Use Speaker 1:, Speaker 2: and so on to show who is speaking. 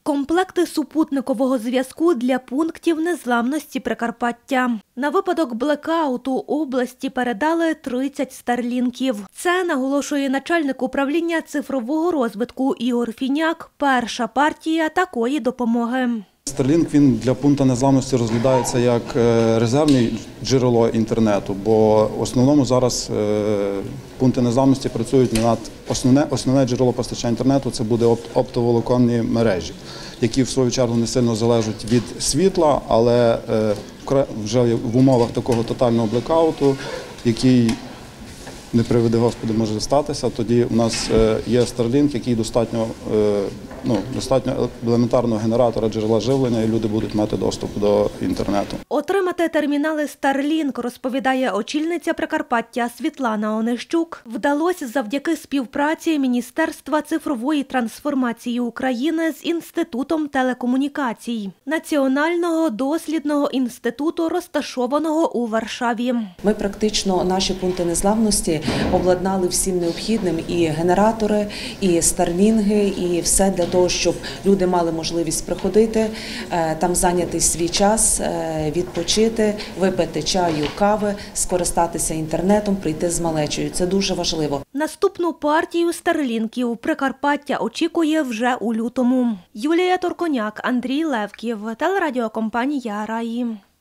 Speaker 1: Комплекти супутникового зв'язку для пунктів незламності Прикарпаття. На випадок блекауту області передали 30 старлінків. Це, наголошує начальник управління цифрового розвитку Ігор Фіняк, перша партія такої допомоги.
Speaker 2: Starlink, він для пункту незламності розглядається як резервне джерело інтернету, бо в основному зараз пункти незламності працюють над основне джерело постачання інтернету – це буде оптоволоконні мережі, які в свою чергу не сильно залежать від світла, але вже в умовах такого тотального блекауту, який, не приведи Господи, може статися, тоді у нас є Starlink, який достатньо елементарного генератора джерела живлення, і люди будуть мати доступ до інтернету.
Speaker 1: Отримати термінали Starlink, розповідає очільниця Прикарпаття Світлана Онищук, вдалося завдяки співпраці Міністерства цифрової трансформації України з Інститутом телекомунікацій, Національного дослідного інституту, розташованого у Варшаві.
Speaker 3: Ми практично наші пункти незламності обладнали всім необхідним – і генератори, і старлінги, і все для того, щоб люди мали можливість приходити, там зайняти свій час, відпочити, випити чаю, кави, скористатися інтернетом, прийти з малечею. Це дуже важливо.
Speaker 1: Наступну партію старлінків Прикарпаття очікує вже у лютому. Юлія Торконяк, Андрій Левків, телерадіокомпанія «Раї».